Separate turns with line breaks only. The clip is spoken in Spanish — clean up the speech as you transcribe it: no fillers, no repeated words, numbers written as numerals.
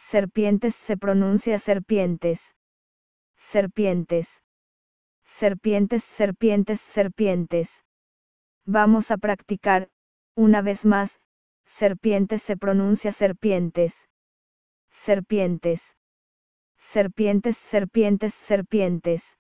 Serpientes se pronuncia serpientes. Serpientes. Serpientes, serpientes, serpientes. Vamos a practicar, una vez más, serpientes se pronuncia serpientes. Serpientes. Serpientes, serpientes, serpientes.